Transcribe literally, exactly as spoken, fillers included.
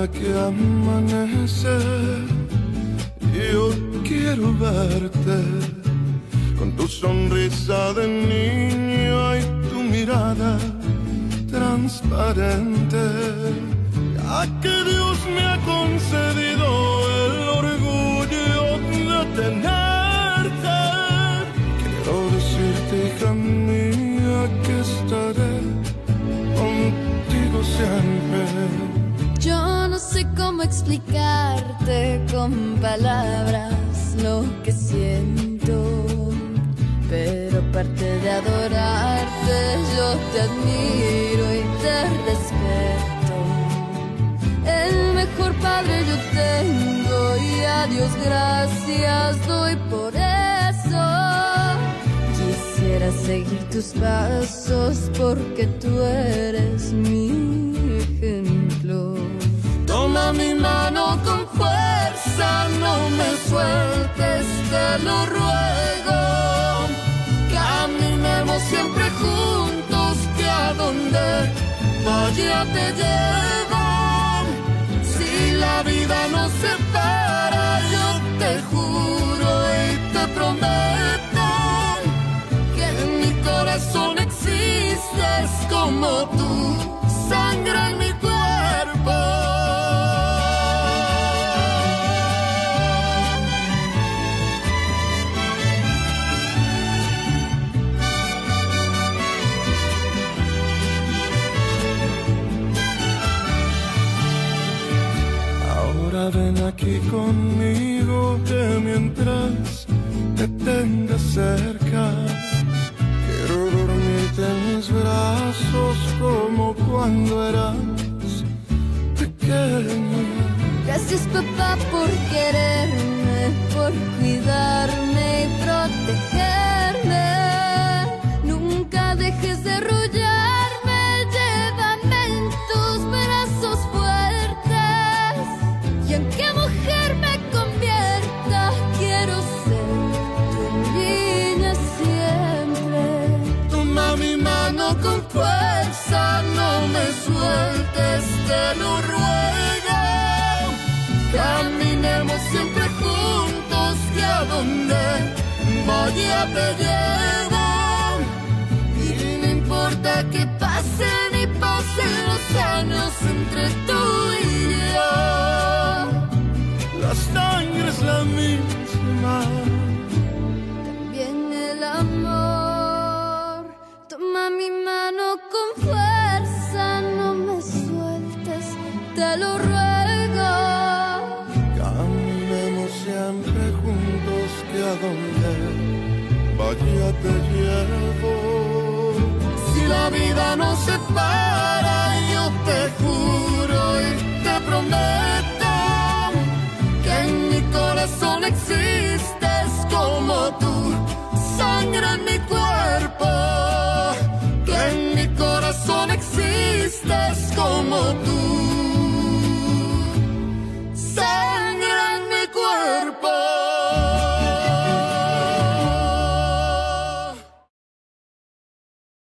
que amanece, yo quiero verte con tu sonrisa de niño y tu mirada transparente. Ya que Dios me ha concedido el orgullo de tenerte, quiero decirte, hija mía, que estaré contigo siempre. Yo no sé cómo explicarte con palabras lo que siento, pero aparte de adorarte, yo te admiro y te respeto. El mejor padre yo tengo y a Dios gracias doy por eso. Quisiera seguir tus pasos porque tú eres mi ejemplo. Toma mi mano con fuerza, no me sueltes, te lo ruego. Caminemos siempre juntos, que a donde vaya te llevo. Si la vida nos separa, yo te juro y te prometo que en mi corazón existes como tú, sangre en mi cuerpo. Ven aquí conmigo, que mientras te tenga cerca, quiero dormirte en mis brazos como cuando eras pequeña. Gracias, papá, por quererme, por cuidarme y protegerme. Nunca dejes de arrullarme, llévame en tus brazos fuertes. Y aunque mujer me convierta, quiero ser tu niña siempre. Toma mi mano con fuerza, no me sueltes, te lo ruego. Caminemos siempre juntos, que a donde vaya te llevo. Y no importa que pasen y pasen los años entre tú y yo, la sangre es la misma, también el amor. Toma mi mano con fuerza, no me sueltes, te lo ruego. Caminemos siempre juntos, que a donde vaya te llevo. Si la vida nos separa, yo te juro y te prometo que en mi corazón existes como tú, sangre en mi cuerpo. Que en mi corazón existes como tú,